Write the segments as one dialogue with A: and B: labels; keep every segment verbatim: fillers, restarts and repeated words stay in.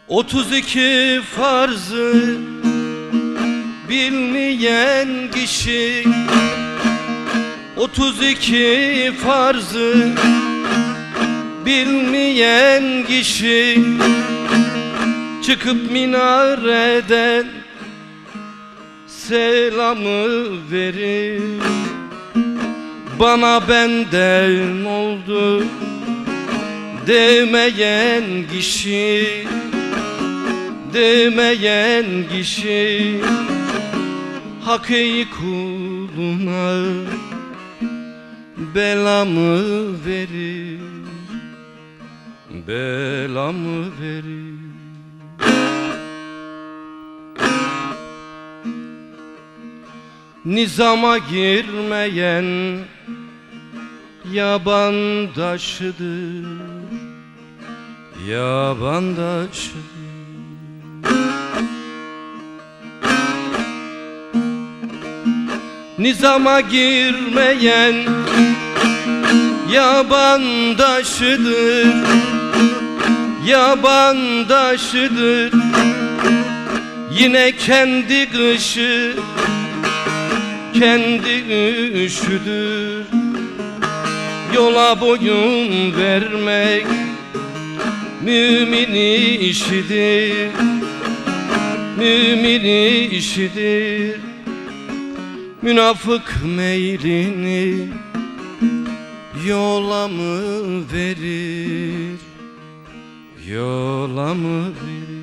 A: Otuz iki farzı bilmeyen kişi, otuz iki farzı bilmeyen kişi çıkıp minareden selamı verir. Bana benden oldu demeyen kişi, demeyen kişi Hakkı kuluna belamı verir, belamı verir. Nizama girmeyen yabandaşıdır, yabandaşıdır. Nizama girmeyen yabandaşıdır, yabandaşıdır. Yine kendi kışı, kendi üşüdür. Yola boyun vermek mümini işidir, mümini işidir. Münafık meylini yola mı verir, yola mı verir?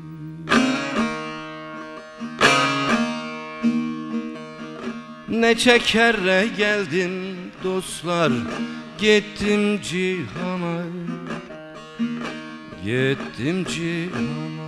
A: Ne çekere geldim dostlar, gittim cihana, gittim cihana.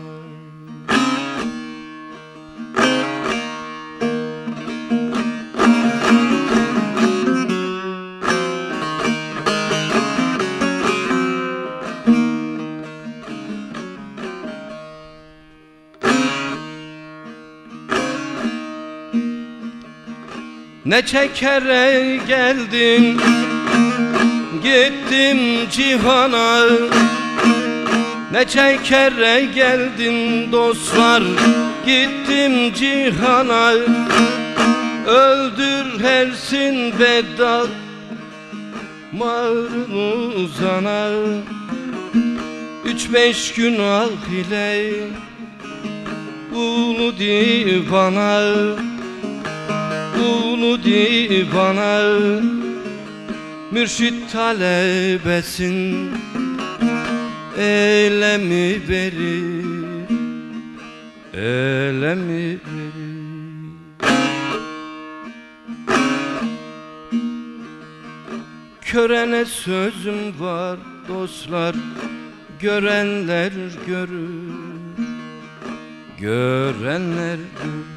A: Ne çekere geldim, gittim cihana. Ne çekere geldim dostlar, gittim cihana. Öldür hersin Vedat mağrın uzana. Üç beş gün ah ile ulu divana, ulu divana. Mürşit talebesin elemi verir, elemi verir. Körene sözüm var dostlar, görenler görür, görenler görür.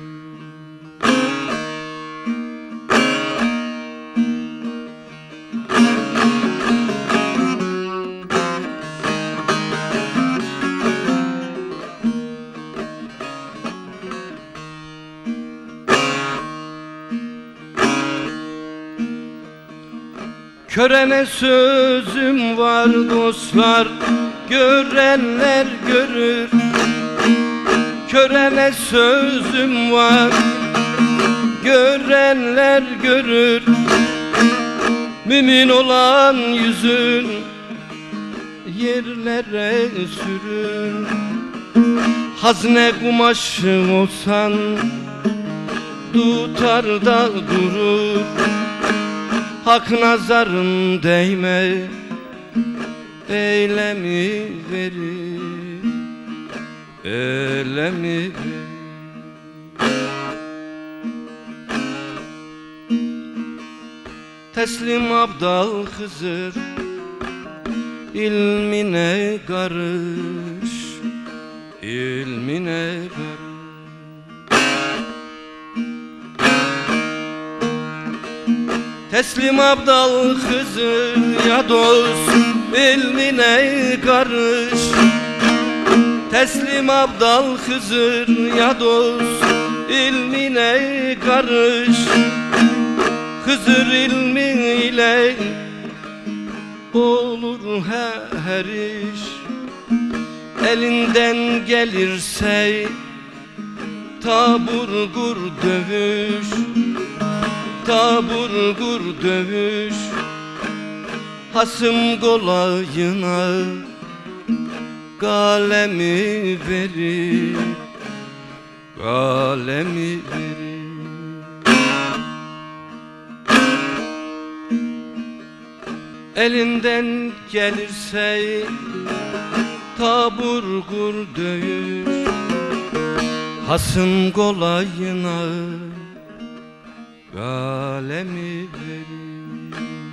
A: Körene sözüm var dostlar, görenler görür. Körene sözüm var, görenler görür. Mümin olan yüzün yerlere sürür. Hazne kumaşı olsan tutar da durur. Hak nazarın değme eylemi verir, eylemi verir. Teslim abdal Hızır ilmine karış, ilmine karış. Teslim abdal Hızır ya dost ilmine karış. Teslim abdal Hızır ya dost ilmine karış. Hızır ilmiyle olur her iş, Elinden gelirse tabur gur dövüş, tabur gur dövüş. Hasım kolayına kalemi verir, kalemi verir. Elinden gelirse tabur gur dövüş. Hasım kolayına kalemi verir.